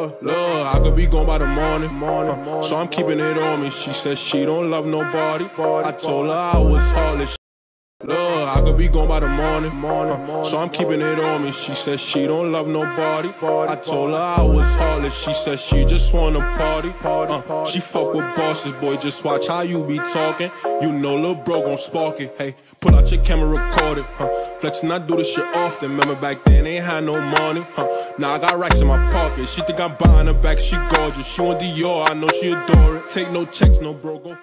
Look, I could be gone by the morning, so I'm keeping it on me. She said she don't love nobody. I told her I was heartless. Look, I could be gone by the morning, so I'm keeping it on me. She said she don't love nobody. I told her I was heartless. She said she just wanna party. She fuck with bosses, boy. Just watch how you be talking. You know, lil' bro gon' spark it. Hey, pull out your camera, record it. Flexing, I do this shit often. Remember back then, ain't had no money. Now I got racks in my pocket. She think I'm buying her back. She gorgeous. She want Dior. I know she adore it. Take no checks, no bro gon'.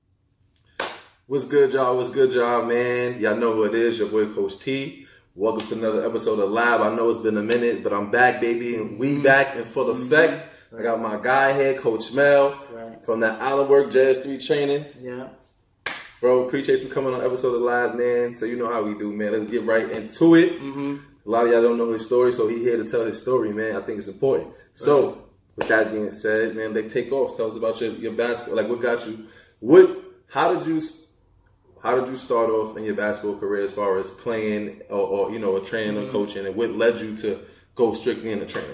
What's good, y'all? What's good, y'all, man? Y'all know who it is, your boy, Coach T. Welcome to another episode of Lab. I know it's been a minute, but I'm back, baby, and we back in full effect. I got my guy here, Coach Mel, from the Allenwork Jazz 3 training. Yeah. Bro, appreciate you coming on episode of Lab, man. So you know how we do, man. Let's get right into it. A lot of y'all don't know his story, so he's here to tell his story, man. I think it's important. So, with that being said, man, they take off. Tell us about your basketball. Like, what got you? How did you start off in your basketball career as far as playing or you know, a training or coaching, and what led you to go strictly into training?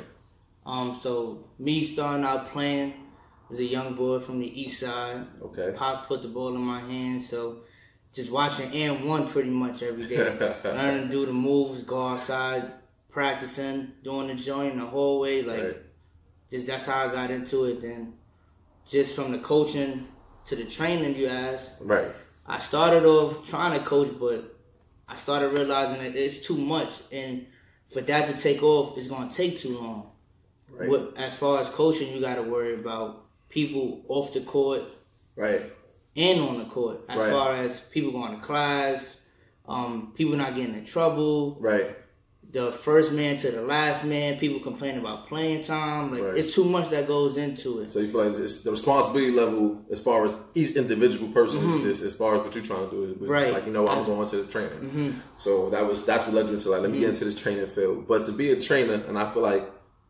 So me starting out playing as a young boy from the east side. Okay. Pops put the ball in my hand, so just watching M1 pretty much every day. Learning to do the moves, go outside, practicing, doing the joint in the hallway, just that's how I got into it. Then just from the coaching to the training you asked. Right. I started off trying to coach, but I started realizing that it's too much, and for that to take off, it's going to take too long. Right. As far as coaching, you got to worry about people off the court, right, and on the court. As far as people going to class, people not getting in trouble, right. The first man to the last man, people complaining about playing time. It's too much that goes into it. So you feel like it's the responsibility level as far as each individual person is this, as far as what you're trying to do is right. Like, you know, I'm going to the training. So that's what led you into, like, let me get into this training field. But to be a trainer, and I feel like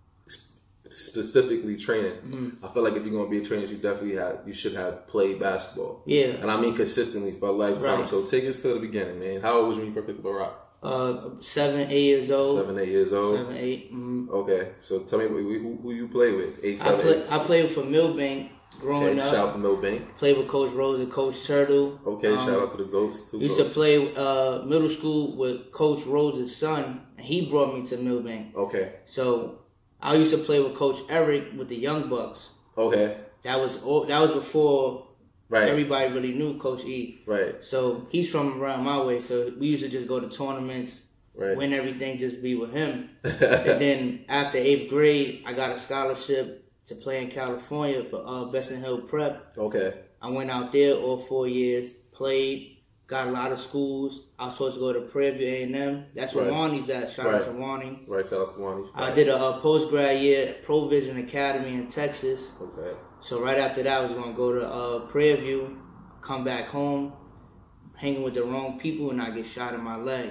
specifically training, I feel like if you're going to be a trainer, you should have played basketball. Yeah. And I mean consistently for a lifetime. Right. So take us to the beginning, man. How old was you when you first picked up a rock? 7, 8 years old. 7, 8 years old. 7, 8. Okay, so tell me who you play with. 8, 7, 8. I played for Millbank growing up. Shout out to Millbank. Played with Coach Rose and Coach Turtle. Okay, shout out to the Goats. Used to play middle school with Coach Rose's son, and he brought me to Millbank. Okay. So I used to play with Coach Eric with the Young Bucks. Okay. That was before. Right. Everybody really knew Coach E. Right. So he's from around my way. So we used to just go to tournaments, win everything, just be with him. And then after 8th grade, I got a scholarship to play in California for Besson Hill Prep. Okay. I went out there all 4 years, played, got a lot of schools. I was supposed to go to Prairie View A&M. That's where Wani's at. Shout out to Wani. Right, shout out to Wani. I did a post-grad year at Provision Academy in Texas. Okay. So right after that, I was going to go to Prairie View, come back home, hanging with the wrong people, and I get shot in my leg.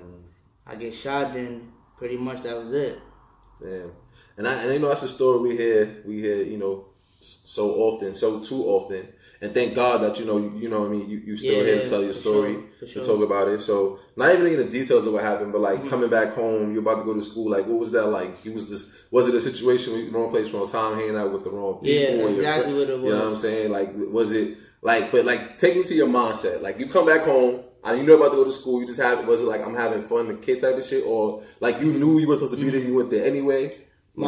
I get shot, then pretty much that was it. Damn. And you know, that's a story we hear, you know, so too often. And thank God that, you know what I mean, you still here to tell your story, to talk about it. So, not even in the details of what happened, but like coming back home, you're about to go to school, like, what was that like? Was it a situation where you wrong place, wrong time, hanging out with the wrong people? Yeah, exactly what it was. You know what I'm saying? Like, was it, like, but like, take me to your mindset. Like, you come back home, and you know about to go to school, was it like, I'm having fun, the kid type of shit? Or like, you knew you were supposed to be there, you went there anyway?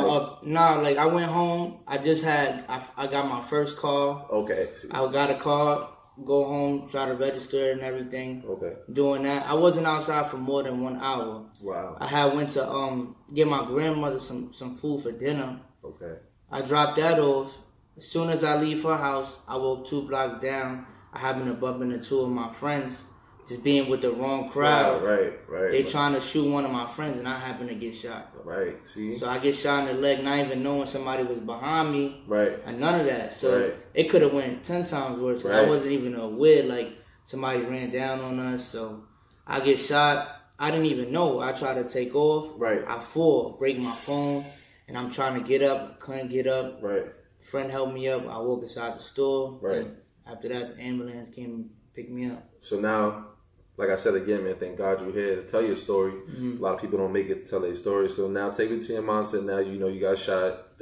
I went home. I got my first car. Okay. I got a car, go home, try to register and everything. Okay. Doing that. I wasn't outside for more than 1 hour. Wow. I had went to get my grandmother some food for dinner. Okay. I dropped that off. As soon as I leave her house, I walk 2 blocks down. I happen to bump into 2 of my friends. Just being with the wrong crowd. Right. They trying to shoot one of my friends, and I happen to get shot. Right, see? So I get shot in the leg, not even knowing somebody was behind me. Right. And none of that. So it could have went 10 times worse. I wasn't even aware, like, somebody ran down on us. So I get shot. I didn't even know. I tried to take off. Right. I fall, break my phone, and I'm trying to get up. Couldn't get up. Right. Friend helped me up. I walk inside the store. Right. And after that, the ambulance came and picked me up. So now, like I said again, man, thank God you're here to tell your story. A lot of people don't make it to tell their story. So now take me to your mindset. Now you know you got shot.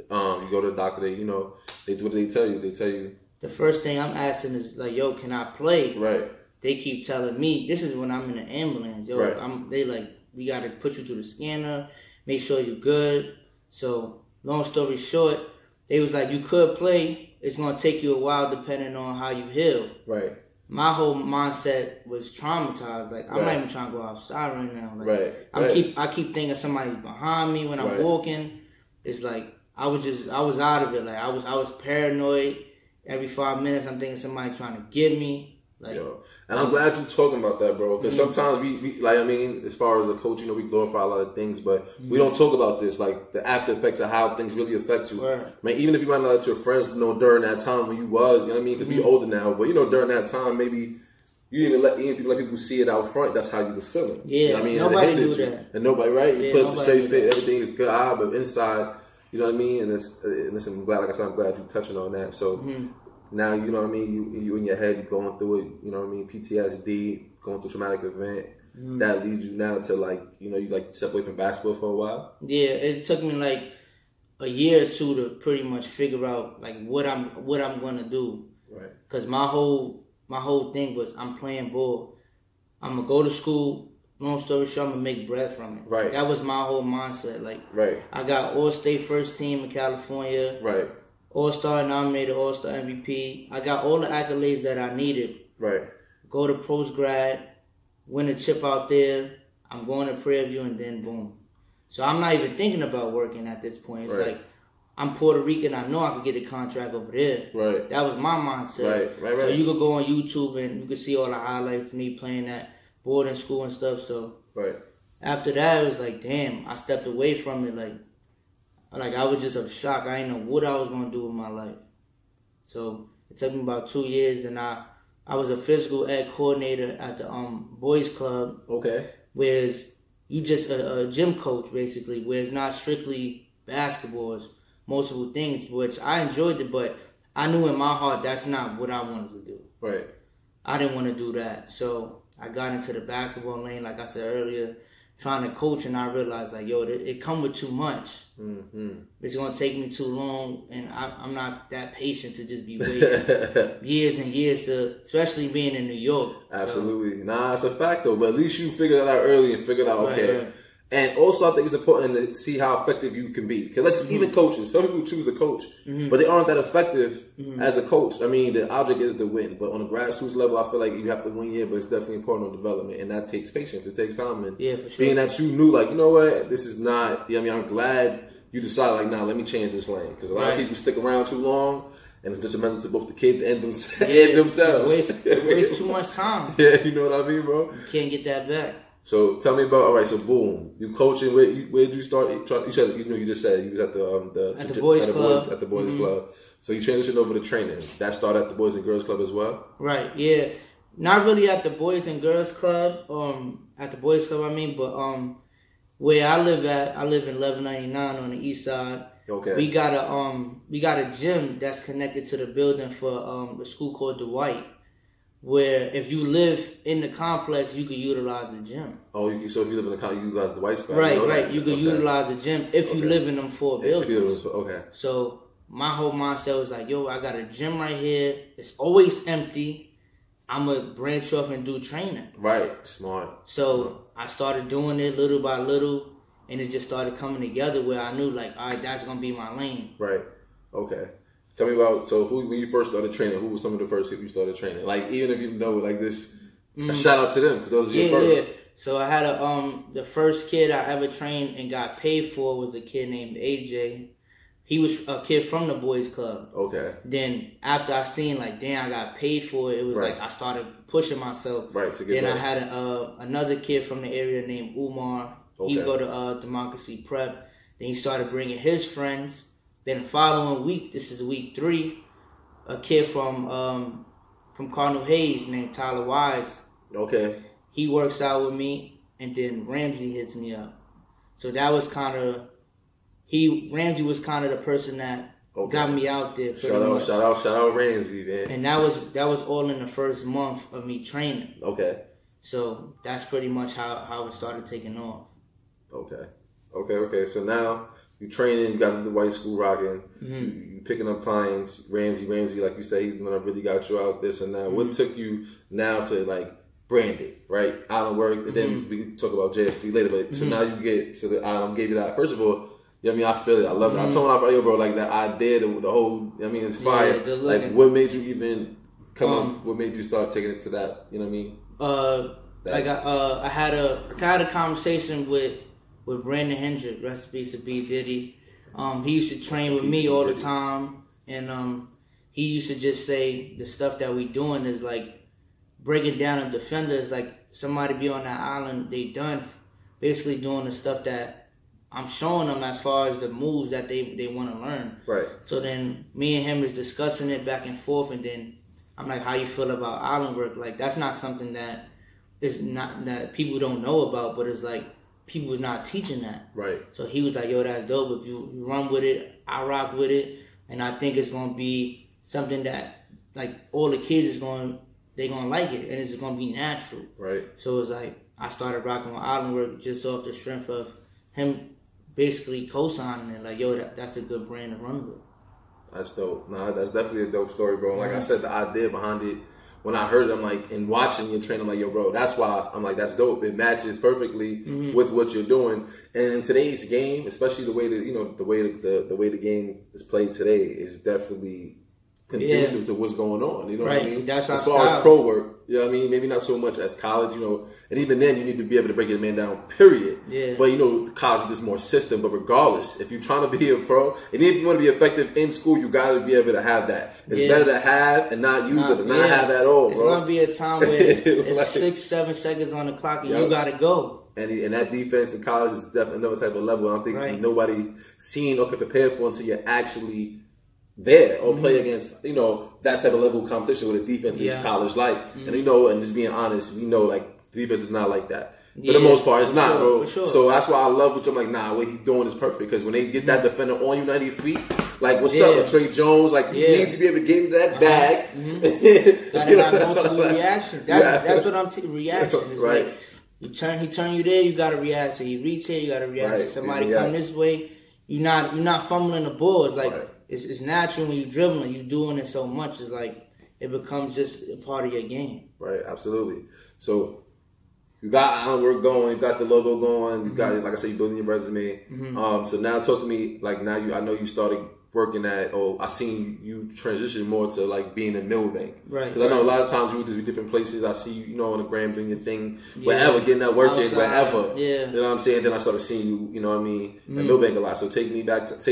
you go to the doctor, they do what they tell you. They tell you. The first thing I'm asking is like, yo, can I play? Right. They keep telling me, this is when I'm in the ambulance. Yo, right. They like, we got to put you through the scanner, make sure you're good. So, long story short, they was like, you could play. It's going to take you a while depending on how you heal. Right. My whole mindset was traumatized. Like, I'm not even trying to go outside right now. Like, I keep thinking somebody's behind me when I'm walking. It's like, I was out of it. Like, I was paranoid. Every 5 minutes, I'm thinking somebody trying to get me. Like, yo. And I'm glad you're talking about that, bro. Because sometimes we like, I mean, as far as a coach, we glorify a lot of things, but we don't talk about this, like the after effects of how things really affect you. Right. I mean, even if you might not let your friends know during that time when you was, you know what I mean? Because we older now, but during that time, maybe you didn't even if you let people see it out front, that's how you was feeling. Yeah, you know what I mean? Nobody do that. And nobody, right? You put up the straight fit, that. everything is good, but inside, you know what I mean? And listen, I'm glad, like I said, I'm glad you're touching on that. So. Now, you know what I mean, you in your head, you're going through it, you know what I mean, PTSD, going through a traumatic event, that leads you now to like, you like step away from basketball for a while? Yeah, it took me like a year or two to pretty much figure out like what I'm gonna do. Right. Cause my whole thing was I'm playing ball. I'm gonna go to school. Long story short, I'm gonna make bread from it. Right. That was my whole mindset. Like, right. I got All-State first team in California. Right. All-Star nominated, All-Star MVP. I got all the accolades that I needed. Right. Go to post-grad, win a chip out there. I'm going to Prairie View, and then boom. So I'm not even thinking about working at this point. It's like, I'm Puerto Rican. I know I could get a contract over there. Right. That was my mindset. Right. So you could go on YouTube, and you could see all the highlights of me playing at boarding school and stuff. So after that, it was like, damn, I stepped away from it. Like I was just a shock. I didn't know what I was going to do with my life. So it took me about 2 years, and I was a physical ed coordinator at the boys club. Okay. Whereas you just a gym coach, basically, where it's not strictly basketball. It's multiple things, which I enjoyed it, but I knew in my heart that's not what I wanted to do. Right. I didn't want to do that. So I got into the basketball lane, like I said earlier, trying to coach, and I realized, like, yo, it come with too much. It's going to take me too long, and I'm not that patient to just be waiting years and years to, especially being in New York. Absolutely. So. Nah, it's a fact, though, but at least you figured that out early and figured out, okay. Right. And also, I think it's important to see how effective you can be. Because even coaches, some people choose to coach, but they aren't that effective as a coach. I mean, the object is to win. But on a grassroots level, I feel like you have to win, but it's definitely important on development. And that takes patience. It takes time. And for sure. Being that you knew, like, you know what, this is not, I'm glad you decided, like, nah, let me change this lane. Because a lot of people stick around too long. And it's detrimental to both the kids and themselves. Waste too much time. Yeah, you know what I mean, bro? You can't get that back. So tell me about, all right, so boom, you coaching, where did you start? You said, you just said you was at the boys club. At the boys club. So you transitioned over to training. That started at the Boys and Girls Club as well? Right, yeah. Not really at the Boys and Girls Club, at the Boys Club, but where I live at, I live in 1199 on the east side. Okay. We got a gym that's connected to the building for a school called Dwight, where if you live in the complex, you could utilize the gym. Oh, so if you live in the complex, you utilize the Dwight spot? Right. You could utilize the gym if you live in them 4 buildings. Okay. So my whole mindset was like, yo, I got a gym right here. It's always empty. I'm going to branch off and do training. Right. Smart. So I started doing it little by little, and it just started coming together where I knew, like, all right, that's going to be my lane. Right. Okay. Tell me about, so when you first started training, who was some of the first people you started training? Like, even if you know, like this, a shout out to them, because those are your first. Yeah. So I had the first kid I ever trained and got paid for was a kid named AJ. He was a kid from the boys club. Okay. Then after I seen, like, damn, I got paid for it, it was like I started pushing myself. Right, to get better. I had another kid from the area named Umar. Okay. He go to Democracy Prep. Then he started bringing his friends. Then the following week, this is week 3, a kid from Cardinal Hayes named Tyler Wise. Okay. He works out with me, and then Ramsey hits me up. So that was kind of, Ramsey was kind of the person that got me out there. Shout out Ramsey, man. And that was all in the first month of me training. Okay. So that's pretty much how it started taking off. Okay. So now, you training, you got the white school rocking, you picking up clients, Ramsey, like you said, he's the one that really got you out, this and that. What took you now to like brand it, right? Island Work, and then we can talk about JS3 later, but so now you get to the Island, gave you that. First of all, you know what I mean? I feel it. I love it. I told him, bro, like that idea, the whole, I mean, it's fire. Yeah, like, what made you even come up? What made you start taking it to that? You know what I mean? I had a conversation with Brandon Hendrick, recipes to B Diddy. He used to train with me all the time, and he used to just say the stuff that we doing is like breaking down a defender is like somebody be on that island, they done basically doing the stuff that I'm showing them as far as the moves that they want to learn. Right. So then me and him is discussing it back and forth, and then I'm like, how you feel about Island Work? Like, that's not something that is not that people don't know about, but it's like people is not teaching that. Right. So he was like, yo, that's dope. If you run with it, I rock with it, and I think it's gonna be something that like all the kids they're gonna like it, and it's gonna be natural. Right. So it's like I started rocking with Island Work just off the strength of him basically co-signing it. Like, yo, that's a good brand to run with. That's dope. Nah, that's definitely a dope story, bro. Like I said, the idea behind it, when I heard it, I'm like, and watching you train, I'm like, yo, bro, that's why I'm like, that's dope. It matches perfectly with what you're doing. And in today's game, especially the way that, you know, the way the game is played today is definitely conducive to what's going on. You know what I mean? That's as far as pro work, you know what I mean? Maybe not so much as college, you know, and even then you need to be able to break your man down, period. Yeah. But you know, college is just more system. But regardless, if you're trying to be a pro, and if you want to be effective in school, you got to be able to have that. It's better to have and not use it, and not have that at all, bro. It's gonna be a time where it's like, 6-7 seconds on the clock, and you gotta go. And that defense in college is definitely another type of level. I don't think nobody seen or could prepare for until you're actually there or play against, you know, that type of level of competition with a defense is college like. And you know, and just being honest, we know like the defense is not like that. For the most part, it's not, bro. So that's why I love what you're like, nah, what he's doing is perfect. Because when they get that defender on you 90 feet, like, what's up with Trey Jones? Like, you need to be able to get into that bag. Gotta have multiple reactions. That's what I'm reaction. It's like, he turn you there, you gotta react. So he reach here, you gotta react. Somebody come this way, you're not fumbling the ball. It's like it's natural when you dribbling, you doing it so much. It's like it becomes just a part of your game. Right, absolutely. So you got Island Work going, you got the logo going, you got like I said, you building your resume. So now talk to me, like now I know you started working at, I seen you transition more to like being in Millbank. Right. Because I know a lot of times you would just be different places. I see you, you know, on the gram doing your thing, wherever, getting that work in, wherever. Yeah. You know what I'm saying? Then I started seeing you, you know what I mean, at Millbank a lot. So take me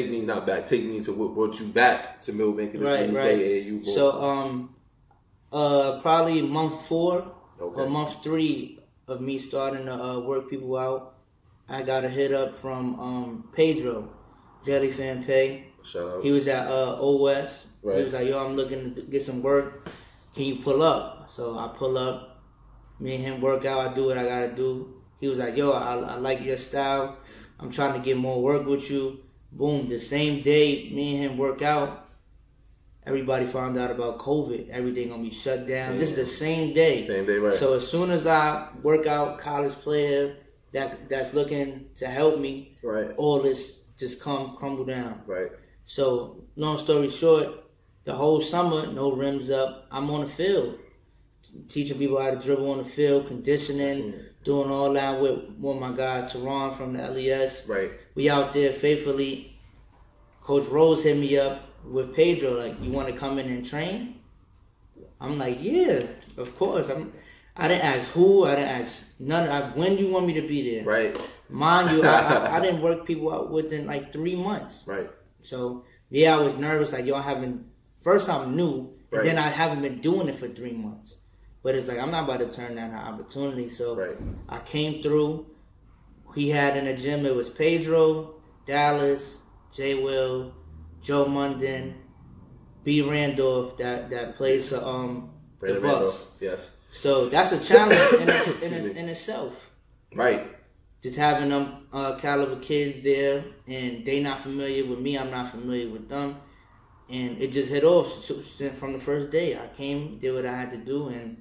to what brought you back to Millbank. Right. So probably month 4 or month 3 of me starting to work people out, I got a hit up from Pedro, Jellyfan Pay. Shout out. He was at OS. Right. He was like, yo, I'm looking to get some work. Can you pull up? So I pull up. Me and him work out. I do what I got to do. He was like, yo, I like your style. I'm trying to get more work with you. Boom. The same day me and him work out, everybody found out about COVID. Everything going to be shut down. This is the same day. Same day, right. So as soon as I work out, college player that's looking to help me, all this just crumble down. Right. So, long story short, the whole summer, no rims up, I'm on the field. Teaching people how to dribble on the field, conditioning, doing all that with my guy, Teron from the LES. Right. We out there faithfully. Coach Rose hit me up with Pedro, like, you want to come in and train? I'm like, yeah, of course. I didn't ask who, I didn't ask none. When do you want me to be there? Right. Mind you, I didn't work people out within like 3 months. Right. So, I was nervous. Like, yo, first I'm new, and then I haven't been doing it for 3 months. But it's like, I'm not about to turn down an opportunity. So, I came through. He had in the gym, it was Pedro, Dallas, J. Will, Joe Munden, B. Randolph, that plays for the Bucks. Yes. So, that's a challenge in itself. Right. Just having them caliber kids there, and they not familiar with me, I'm not familiar with them, and it just hit off from the first day. I came, did what I had to do, and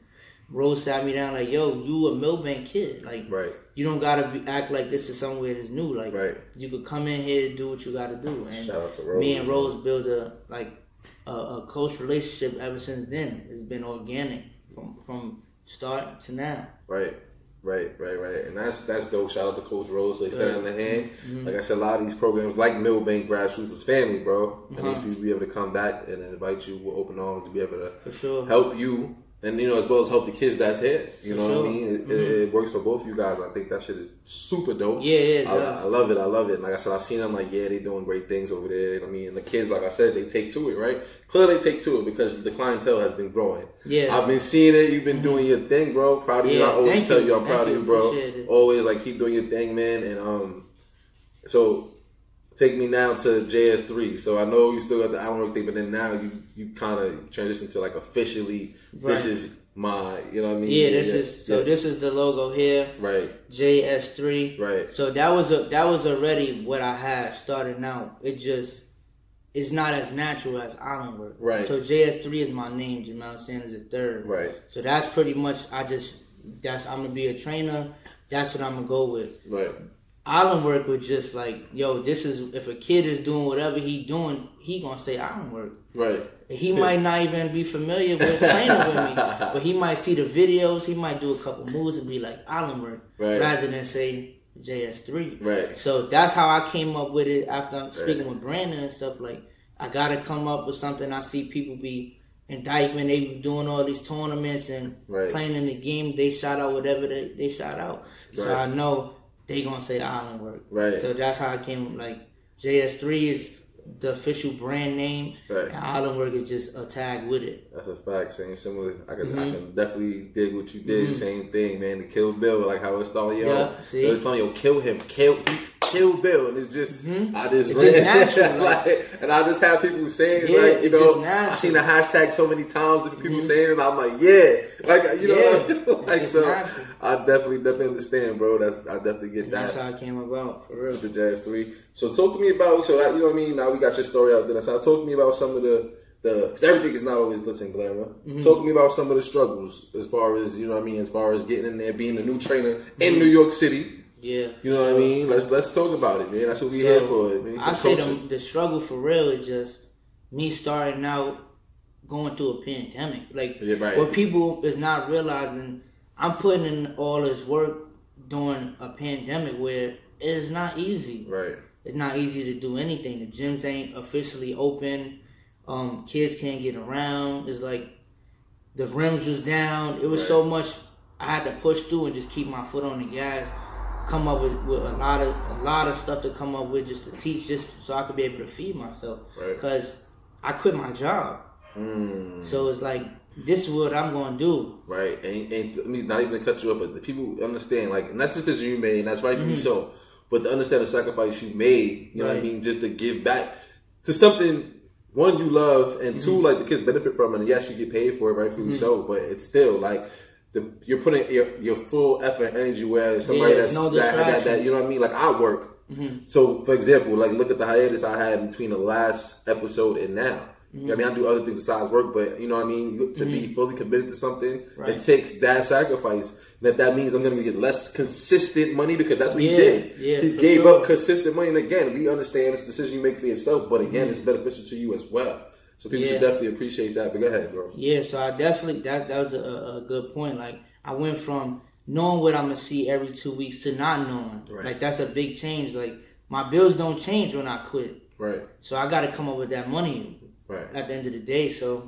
Rose sat me down like, yo, you a Milbank kid. Like, you don't got to act like this is somewhere that's new. Like, you could come in here and do what you got to do. And shout out to Rose. Me and Rose built a close relationship ever since then. It's been organic from start to now. Right. And that's dope. Shout out to Coach Rose. They stand on the hand. Like I said, a lot of these programs, like Milbank Grassroots, is family, bro. And if you be able to come back and invite you with open arms to be able to help you, and as well as help the kids that's here. You know what I mean? It works for both of you guys. I think that shit is super dope. Yeah. I love it. And like I said, I seen them like, they doing great things over there. I mean, and the kids, like I said, they take to it, right? Clearly, they take to it because the clientele has been growing. Yeah, I've been seeing it. You've been doing your thing, bro. Proud of you. I always tell you, I'm proud of you, bro. Always like keep doing your thing, man. And so take me now to JS3. So I know you still got the Allenwork thing, but then now you kind of transition to like officially, this is my, you know what I mean? Yeah, this is the logo here. Right. JS3. Right. So that was already what I had starting out. It's not as natural as Allenwork. Right. So JS3 is my name. Jamal Sanders is the third. Right. So that's pretty much I'm gonna be a trainer. That's what I'm gonna go with. Right. Allenwork was just like, yo, this is, if a kid is doing whatever he doing, he gonna say Allenwork. Right. He might not even be familiar with training with me, but he might see the videos, he might do a couple moves and be like Allenwork, rather than say JS3. Right. So that's how I came up with it after I'm speaking with Brandon and stuff. Like, I gotta come up with something. I see people be indictment, they be doing all these tournaments and playing in the game, they shout out whatever they shout out. So I know they gonna say Allenwork. Right. So that's how I came, like, JS3 is the official brand name, and Allenwork is just a tag with it. That's a fact. Same similar. I can definitely dig what you did. Same thing, man. The Kill Bill, like how it started, it's funny, kill him, Kill Bill, and it's just it's just natural, and I just have people saying I seen the hashtag so many times that people saying it, and I'm like, so I definitely understand, bro. I definitely get that. That's how it came about, for real. The JS3. So talk to me about, you know what I mean? Now we got your story out there. So talk to me about some of the because everything is not always glitz and glamour. Talk to me about some of the struggles as far as, you know what I mean, as far as getting in there, being a new trainer in New York City. Yeah. You know what I mean? Let's talk about it, man. That's what we here for. Man. I say the struggle for real is just me starting out going through a pandemic. Like, what people is not realizing, I'm putting in all this work during a pandemic where it is not easy. Right. It's not easy to do anything. The gyms ain't officially open. Kids can't get around. It's like the rims was down. It was so much I had to push through and just keep my foot on the gas. Come up with a lot of stuff to come up with just to teach, just so I could be able to feed myself. Because I quit my job. So it's like, this is what I'm going to do. Right. And I mean, not even to cut you up, but the people understand, like, and that's the decision you made, and that's rightfully so. But to understand the sacrifice you made, you know what I mean, just to give back to something, one, you love, and two, like, the kids benefit from it. And yes, you get paid for it, rightfully so, but it's still, like, you're putting your full effort and energy where somebody that you know what I mean? Like, I work. So, for example, like, look at the hiatus I had between the last episode and now. I mean, I do other things besides work, but you know what I mean? To be fully committed to something, it takes that sacrifice. And that means I'm going to get less consistent money, because that's what he did. He gave up consistent money. And again, we understand it's a decision you make for yourself, but again, it's beneficial to you as well. So people should definitely appreciate that. But go ahead, bro. Yeah, so I definitely, that was a good point. Like, I went from knowing what I'm going to see every 2 weeks to not knowing. Like, that's a big change. Like, my bills don't change when I quit. So I got to come up with that money at the end of the day. So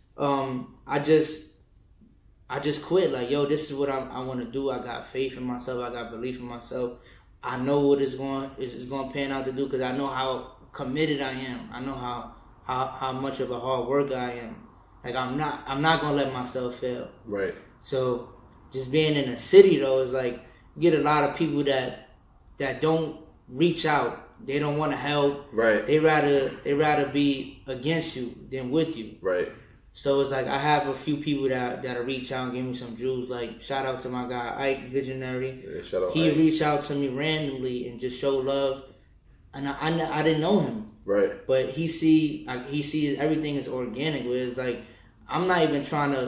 I just quit. Like, yo, this is what I want to do. I got faith in myself. I got belief in myself. I know what it's going to pan out to do, because I know how committed I am. I know how much of a hard worker I am. Like, I'm not gonna let myself fail. So just being in a city though is like, you get a lot of people that don't reach out. They don't want to help. They rather be against you than with you. So it's like, I have a few people that'll reach out and give me some jewels. Like, shout out to my guy Ike Visionary. He reached out to me randomly and just showed love, and I didn't know him. But he sees everything is organic. Where it's like, I'm not even trying to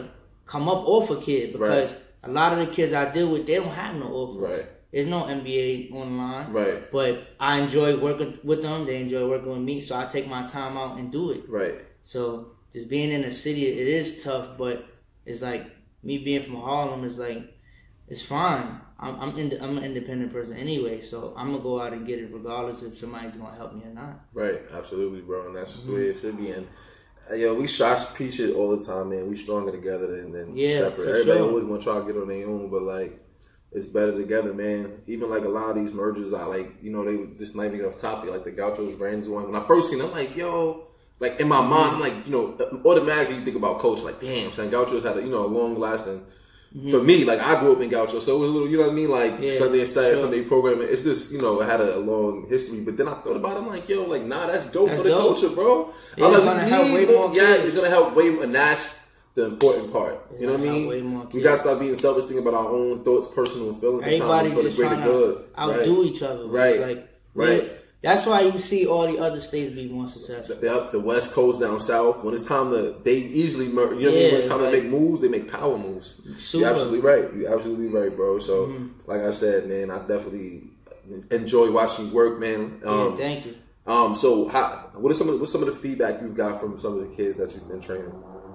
come up off a kid because a lot of the kids I deal with, they don't have no offers. Right. There's no NBA online. Right. But I enjoy working with them. They enjoy working with me. So I take my time out and do it. Right. So just being in the city, it is tough. But it's like me being from Harlem is like, it's fine. I'm an independent person anyway. So I'm going to go out and get it regardless if somebody's going to help me or not. Right. Absolutely, bro. And that's just the way it should be. And yo, we preach it all the time, man. We stronger together than separate. Everybody always want to try to get on their own, but like, it's better together, man. Even like a lot of these mergers, I like, you know, they were just not even off topic, like the Gauchos Rams one. When I first seen them, I'm like, yo, like in my mind, I'm like, you know, automatically you think about Coach, like, damn, son, Gauchos had a, you know, a long lasting. For me, like I grew up in Gaucho, so it was a little, you know what I mean, like Sunday and Saturday, Sunday programming. It's just, you know, it had a long history. But then I thought about it, I'm like, yo, like, nah, that's dope for the culture, bro. Yeah, it's gonna help way more kids. It's gonna help way more, and that's the important part. You know what I mean? We gotta stop being selfish, thinking about our own thoughts, personal feelings. Everybody for the just greater trying good. to outdo each other. Right. Like, that's why you see all the other states be more successful. The West Coast down south. When it's time they easily, you know what I mean? When it's time to make moves, they make power moves. You're absolutely right. You're absolutely right, bro. So, like I said, man, I definitely enjoy watching you work, man. Thank you. So, what's some of the feedback you've got from some of the kids that you've been training?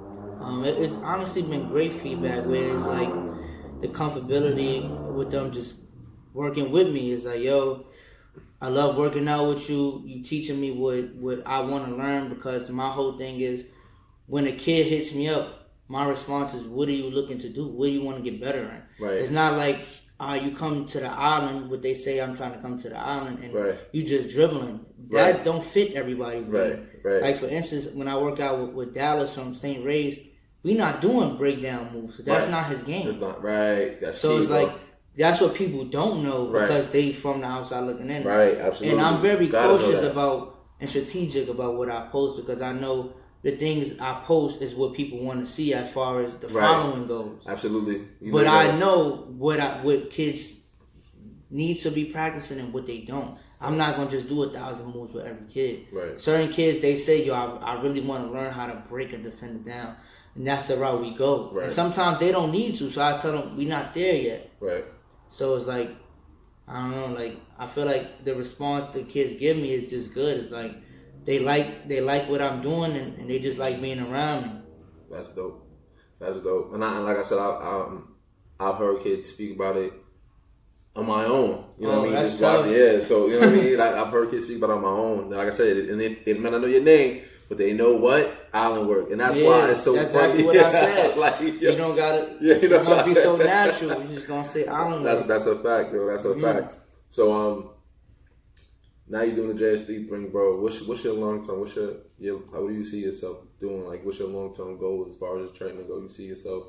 It's honestly been great feedback. Where it's like the comfortability with them just working with me is like, yo, I love working out with you. You teaching me what I want to learn, because my whole thing is when a kid hits me up, my response is, what are you looking to do? What do you want to get better in? Right. It's not like you come to the island, what they say, I'm trying to come to the island, and you just dribbling. That don't fit everybody. Right. Like, for instance, when I work out with Dallas from St. Ray's, we not doing breakdown moves. That's not his game. It's not, right. That's so key, it's bro. like, that's what people don't know because they from the outside looking in. Right, absolutely. And I'm very cautious about and strategic about what I post, because I know the things I post is what people want to see as far as the following goes. Absolutely. But I know what kids need to be practicing and what they don't. I'm not going to just do 1,000 moves with every kid. Right. Certain kids, they say, yo, I really want to learn how to break a defender down. And that's the route we go. Right. And sometimes they don't need to, so I tell them, we're not there yet. Right. So it's like, I don't know, like, I feel like the response the kids give me is just good. It's like, they like what I'm doing, and they just like being around me. That's dope. And like I said, I've heard kids speak about it on my own. You know what I mean? That's tough. So, you know what I mean? Like, I've heard kids speak about it on my own. Like I said, and they may not know your name, but they know what island work, and that's why it's so that's funny. Exactly what I said. Like, you don't gotta. It's gonna be so natural. You're just gonna say island work. That's a fact, yo. That's a fact. So now you're doing the JSD thing, bro. What's your long term? How do you see yourself doing? Like, what's your long term goals as far as training go? You see yourself,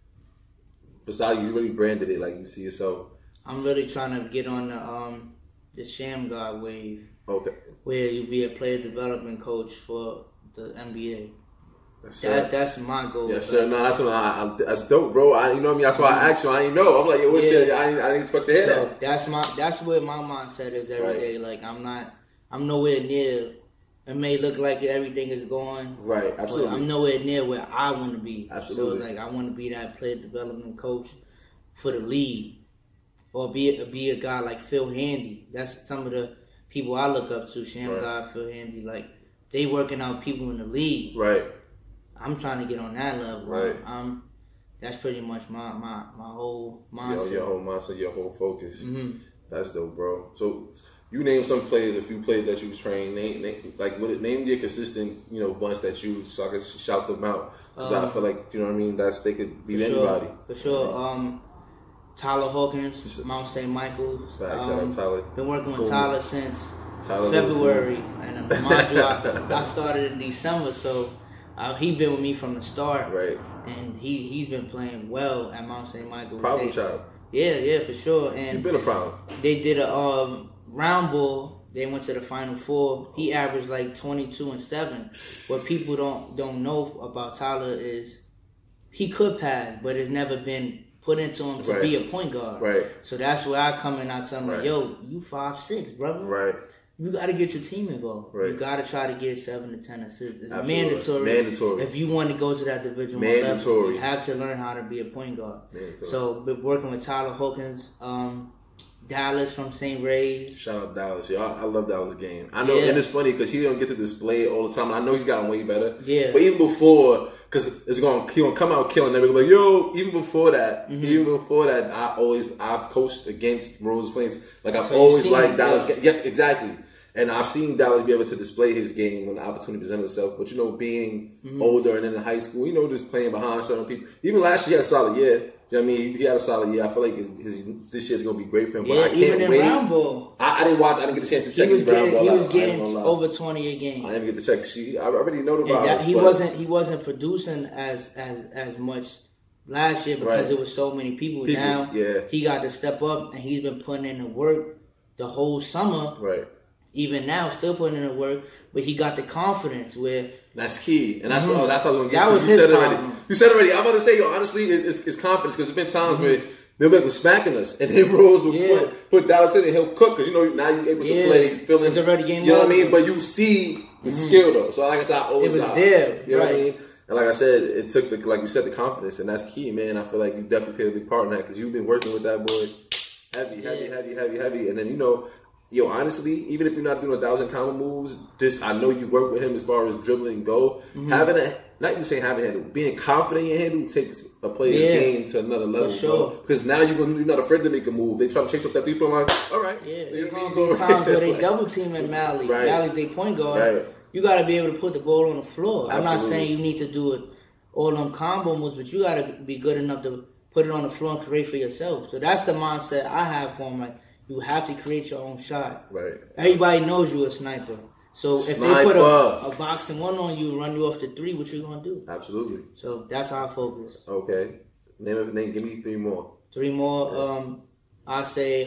besides you really branded it, like you see yourself. I'm really trying to get on the Sham God wave. Okay. Where you be a player development coach for the NBA. That's my goal. Yes, sir. No, that's dope, bro. You know what I mean? That's why I asked you. I didn't know. I'm like, yo, what's shit? I didn't expect to hear that. That's where my mindset is every day. Like, I'm nowhere near. It may look like everything is going right. Absolutely. But I'm nowhere near where I want to be. Absolutely. So it's like I want to be that player development coach for the league, or be a guy like Phil Handy. That's some of the people I look up to. Sham God, Phil Handy, like they working out people in the league. Right. I'm trying to get on that level. Right. That's pretty much my whole mindset. Your whole mindset, your whole focus. Mm-hmm. That's dope, bro. So you name some players, a few players that you trained. Name your consistent, bunch that you, so I can shout them out. Because I feel like, you know what I mean, they could be anybody. For sure. Tyler Hawkins, Mount St. Michael's. Shout out Tyler. Been working with Tyler since February. And mind you, I started in December, so he been with me from the start. Right. And he's been playing well at Mount St. Michael's. Problem child. Yeah, for sure. And you've been a problem. They did a round ball. They went to the Final Four. He averaged like 22 and 7. What people don't know about Tyler is he could pass, but it's never been put into him to be a point guard. Right. So that's where I come in. I tell him, like, yo, you 5'6", brother. Right. you got to get your team involved. Right. You got to try to get 7 to 10 assists. It's Absolutely. mandatory. If you want to go to that Division I level, you have to learn how to be a point guard. Mandatory. So, been working with Tyler Hawkins, Dallas from St. Ray's. Shout out Dallas. Yeah, I love Dallas game. I know, and it's funny because he don't get to display it all the time. And I know he's gotten way better. Yeah. But even before, because he gonna come out killing everybody. Like, yo, even before that, I've coached against Rose Flames. Like I've always liked Dallas. Yeah, exactly. And I've seen Dallas be able to display his game when the opportunity presented itself. But, being older and in high school, just playing behind certain people. Even last year, he had a solid year. You know what I mean? He had a solid year. I feel like this year's going to be great for him. But I can't wait. Round ball. I didn't watch. I didn't get a chance to check his round ball. He was getting over 20 a game. I didn't get to check. I already know about it. He wasn't producing as much last year because it was so many people down. Yeah. He got to step up, and he's been putting in the work the whole summer. Right. Even now, still putting in the work, but he got the confidence where... That's key. And that's what I thought I was going to get to. That was his problem. You said it already. I'm about to say, honestly, it's confidence because there's been times where Milbeck was smacking us and then Rose would put Dallas in and he'll cook because, now you're able to play, feeling... It's already game You know what I mean? But you see the skill, though. So like I said, I always... It was there. You know what I mean? And like I said, it took, like you said, the confidence. And that's key, man. I feel like you definitely played a big part in that because you've been working with that boy heavy. And then, honestly, even if you're not doing 1,000 counter moves, I know you work with him as far as dribbling and go. Not even saying having a handle, being confident in your handle takes a player's game to another level. Sure. Because now you're not afraid to make a move. They try to chase up that people and like, all right. Yeah, there's going to be times where they double teaming Mally. Right. Mally's their point guard. Right. You got to be able to put the ball on the floor. Absolutely. I'm not saying you need to do it all them combo moves, but you got to be good enough to put it on the floor and create for yourself. So that's the mindset I have for him. Like, you have to create your own shot. Right. Everybody knows you a sniper. So if they put a boxing one on you, run you off the 3, what you gonna do? Absolutely. So that's our focus. Okay. Name. Give me 3 more. 3 more. I say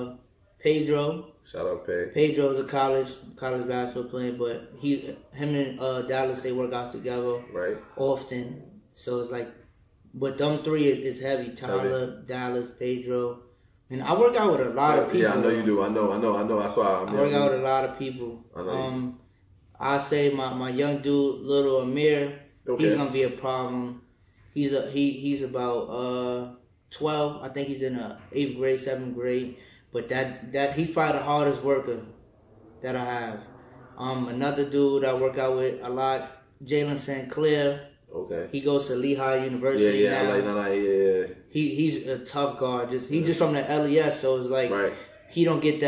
Pedro. Shout out Pedro. Pedro's a college basketball player, but him and Dallas, they work out together often. So it's like, but them 3 is heavy. Tyler, Dallas, Pedro. And I work out with a lot of people. Yeah, I know you do. I know. That's why I work out with a lot of people. I say my young dude, little Amir, he's gonna be a problem. He's about 12. I think he's in the 8th grade, 7th grade. But that he's probably the hardest worker that I have. Another dude I work out with a lot, Jalen St. Clair. Okay. He goes to Lehigh University now. He's a tough guard. He's just from the LES, so it's like he don't get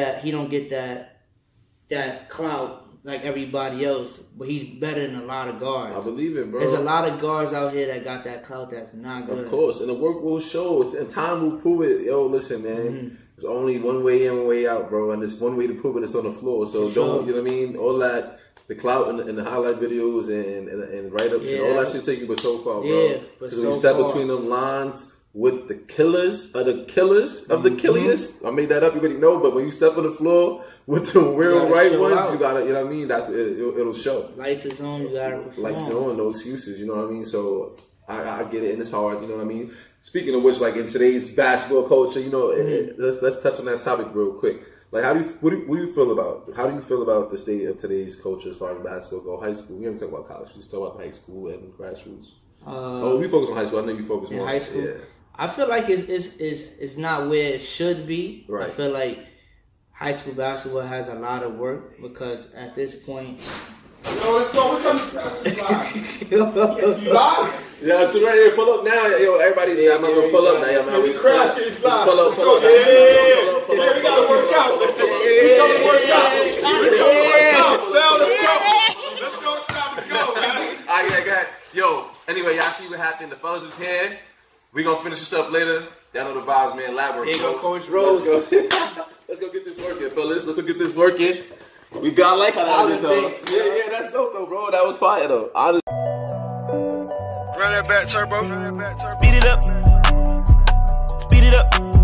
that clout like everybody else, but he's better than a lot of guards. I believe it, bro. There's a lot of guards out here that got that clout that's not good. Of course, and the work will show, and time will prove it. Yo, listen, man. There's only one way in, one way out, bro, and there's one way to prove it. It's on the floor. So don't, you know what I mean? All that. The clout and the highlight videos and write-ups and all that shit take you but so far, bro. Yeah, because when you step between them lines with the killers of the killers of the killiest, I made that up, you already know, but when you step on the floor with the real right ones, you gotta, you know what I mean? That's it'll show. Lights is on, you gotta perform. Lights is on, no excuses, you know what I mean? So I get it, and it's hard, you know what I mean? Speaking of which, like in today's basketball culture, let's touch on that topic real quick. Like, what do you feel about? How do you feel about the state of today's culture as far as basketball go? High school. We haven't talked about college. We just talk about high school and grassroots. We focus on high school. I know you focus more on high school. Yeah. I feel like it's not where it should be. Right. I feel like high school basketball has a lot of work because at this point. Yo, let's go. We're coming to press live. You live? Yeah, it's ready to pull up now. Yo, everybody, I'm not gonna pull up now. Yeah, we crash it. It's live. Pull up. Yeah, we gotta work out. We gotta work out. Now let's go. Let's go. It's time to go, man. All right, yeah. Yo, anyway, y'all see what happened. The fellas is here. We gonna finish this up later. Y'all know the vibes, man. Lab work. Here go Coach Rose. Let's go get this working, fellas. Let's go get this working. We got like how that was though. Yeah, that's dope though, bro. That was fire though. Honestly. Run that back turbo. Speed it up. Speed it up.